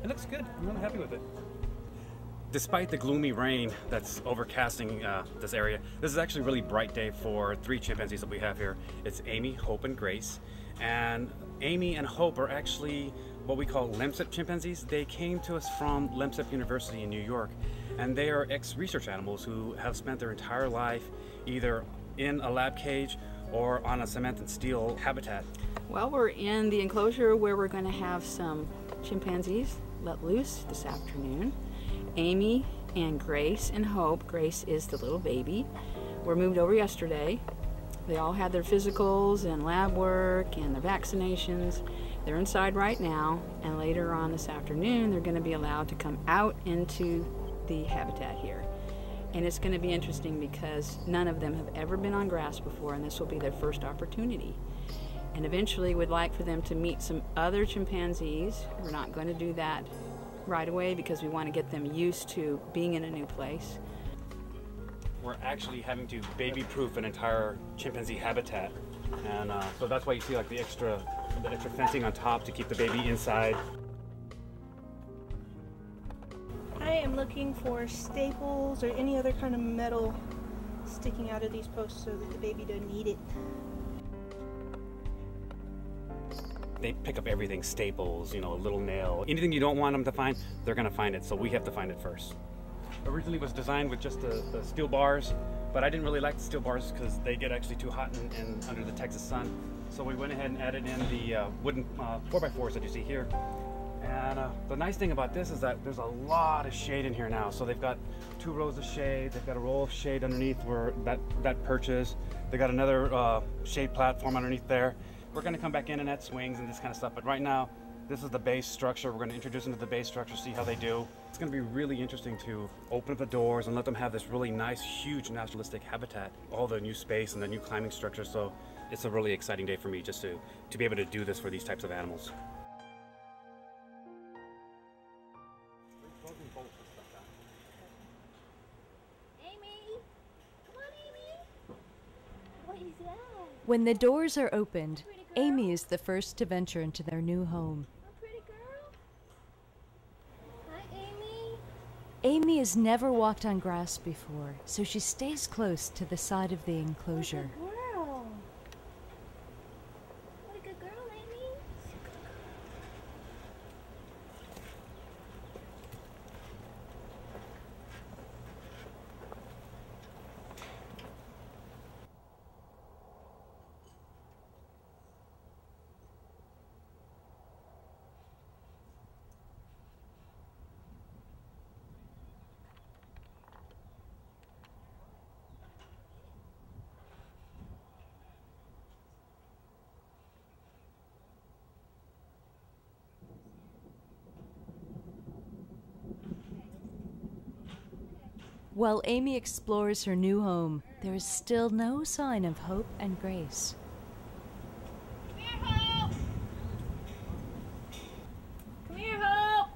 It looks good. I'm really happy with it. Despite the gloomy rain that's overcasting this area, this is actually a really bright day for 3 chimpanzees that we have here. It's Amy, Hope, and Grace. And Amy and Hope are actually what we call Lemsip chimpanzees. They came to us from Lemsip University in New York, and they are ex-research animals who have spent their entire life either in a lab cage or on a cement and steel habitat. Well, we're in the enclosure where we're going to have some chimpanzees let loose this afternoon. Amy and Grace and Hope. Grace is the little baby. Were moved over yesterday. They all had their physicals and lab work and their vaccinations. They're inside right now, and later on this afternoon they're going to be allowed to come out into the habitat here. And it's going to be interesting because none of them have ever been on grass before, and this will be their first opportunity. And eventually we'd like for them to meet some other chimpanzees. We're not going to do that right away because we want to get them used to being in a new place. We're actually having to baby-proof an entire chimpanzee habitat, and so that's why you see like the extra fencing on top to keep the baby inside. I am looking for staples or any other kind of metal sticking out of these posts so that the baby doesn't eat it. They pick up everything, staples, you know, a little nail. Anything you don't want them to find, they're gonna find it, so we have to find it first. Originally was designed with just the steel bars, but I didn't really like the steel bars because they get actually too hot and under the Texas sun. So we went ahead and added in the wooden 4x4s that you see here. And the nice thing about this is that there's a lot of shade in here now. So they've got 2 rows of shade, they've got a row of shade underneath where that perches. They got another shade platform underneath there. We're gonna come back in and add swings and this kind of stuff, but right now, this is the base structure. We're gonna introduce them to the base structure, see how they do. It's gonna be really interesting to open up the doors and let them have this really nice, huge naturalistic habitat, all the new space and the new climbing structure. So it's a really exciting day for me just to be able to do this for these types of animals. Amy! Come on, Amy! What is that? When the doors are opened, Amy is the first to venture into their new home. Oh, pretty girl. Hi, Amy. Amy has never walked on grass before, so she stays close to the side of the enclosure. What a girl. What a good girl, Amy. While Amy explores her new home, there is still no sign of Hope and Grace. Come here, Hope. Come here, Hope.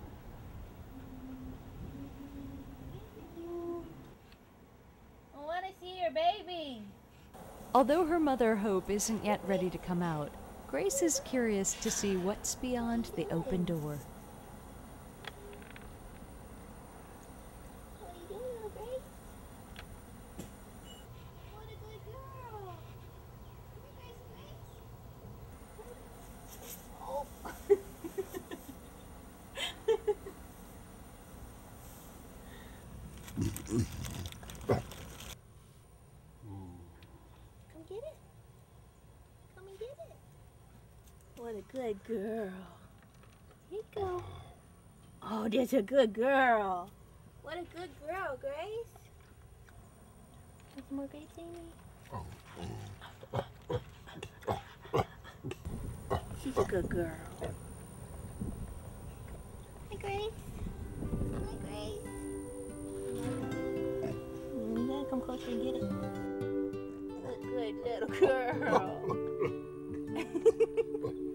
I want to see your baby. Although her mother Hope isn't yet ready to come out, Grace is curious to see what's beyond the open door. What are you doing, little Grace? What a good girl. Come here, Grace. Oh. Come get it. Come and get it. What a good girl. Here you go. Oh, that's a good girl. What a good girl, Grace. Want some more Grace, Amy? She's a good girl. Hi, Grace. Hi, Grace. You gotta come closer and get it. Good little girl.